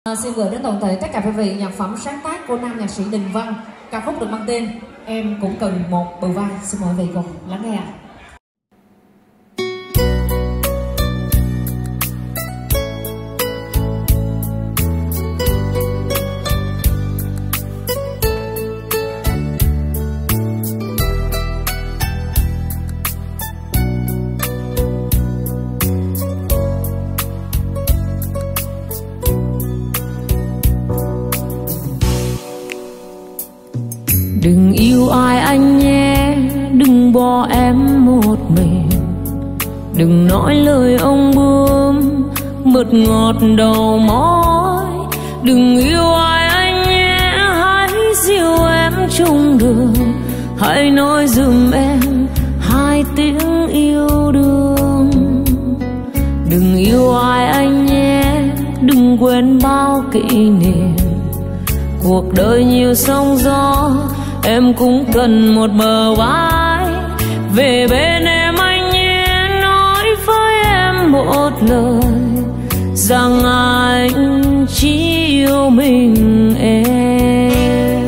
Xin gửi đến toàn thể tất cả quý vị nhạc phẩm sáng tác của nam nhạc sĩ Đình Văn, ca khúc được mang tên Em Cũng Cần Một Bờ Vai. Xin mời quý vị cùng lắng nghe ạ. Đừng yêu ai anh nhé, đừng bỏ em một mình. Đừng nói lời ông bướm mật ngọt đầu môi. Đừng yêu ai anh nhé, hãy dìu em chung đường. Hãy nói giùm em hai tiếng yêu đương. Đừng yêu ai anh nhé, đừng quên bao kỷ niệm. Cuộc đời nhiều sóng gió, em cũng cần một bờ vai. Về bên em anh nhé, nói với em một lời rằng anh chỉ yêu mình em.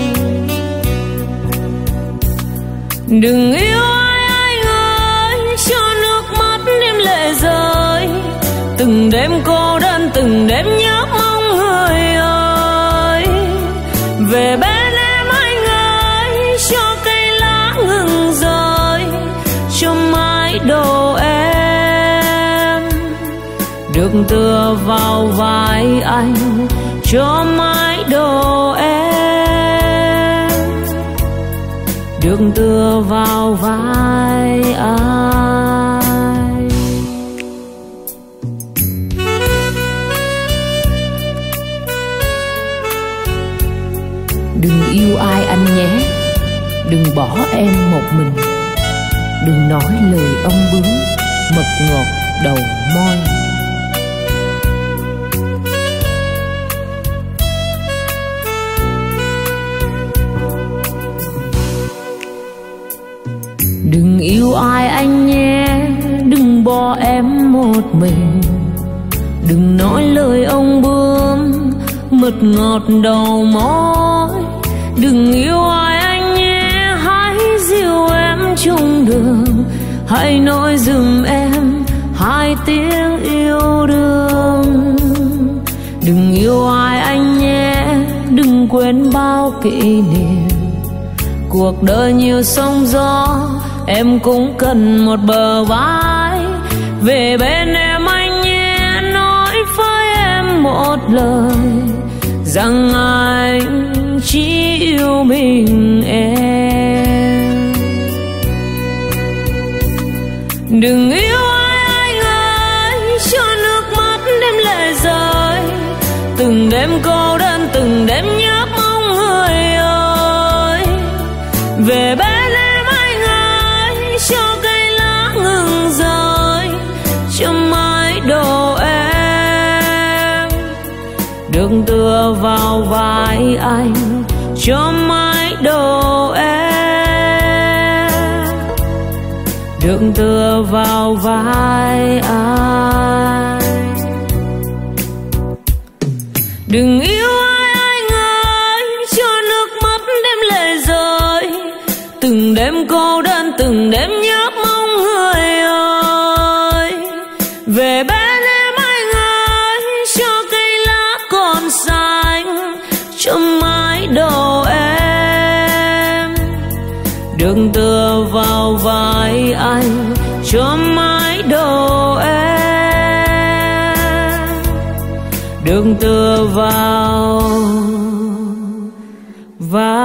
Đừng yêu ai anh ơi, cho nước mắt đêm lệ rơi. Từng đêm cô đơn, từng đêm nhớ mong người ơi. Về bên em anh ơi, cho cây lá ngừng rơi, cho mái đầu em được tựa vào vai anh, cho mái đầu em được tựa vào vai anh. Đừng yêu ai anh nhé, đừng bỏ em một mình. Đừng nói lời ông bướm mật ngọt đầu môi. Đừng yêu ai anh nhé, đừng bỏ em một mình. Đừng nói lời ông bướm mật ngọt đầu môi. Đừng yêu ai anh nhé, hãy dìu em chung đường. Hãy nói giùm em hai tiếng yêu đương. Đừng yêu ai anh nhé, đừng quên bao kỷ niệm. Cuộc đời nhiều sóng gió, em cũng cần một bờ vai. Về bên em anh nhé, nói với em một lời rằng anh chỉ yêu mình em. Đừng yêu ai anh ơi, cho nước mắt đêm lệ rơi. Từng đêm cô đơn, từng đêm nhớ mong người ơi. Về bên em anh ơi, cho cây lá ngừng rơi, cho mái đầu em được tựa vào vai anh, cho mái đầu em được tựa vào vai anh. Đừng yêu ai anh ơi, cho nước mắt đêm lệ rơi. Từng đêm cô đơn, từng đêm nhớ mong người ơi. Về bên em anh ơi, cho cây lá còn xanh, cho mái đầu em được tựa vào vai anh, cho mái đầu em được tựa vào vai